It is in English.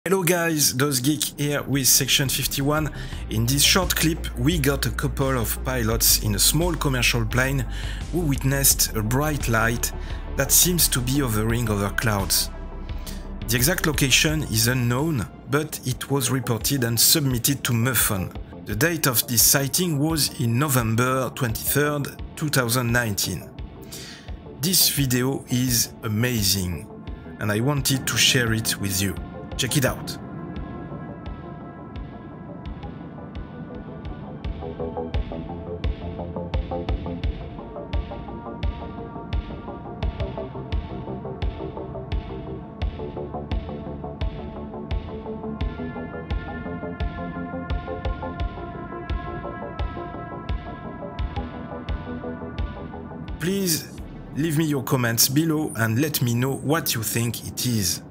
Hello guys, DOZgeek here with section 51. In this short clip, we got a couple of pilots in a small commercial plane who witnessed a bright light that seems to be hovering over clouds. The exact location is unknown, but it was reported and submitted to MUFON. The date of this sighting was in November 23rd, 2019. This video is amazing, and I wanted to share it with you. Check it out. Please leave me your comments below and let me know what you think it is.